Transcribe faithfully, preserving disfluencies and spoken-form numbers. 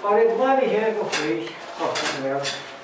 Olha, de uma ligeira que eu fiz, cortando ela.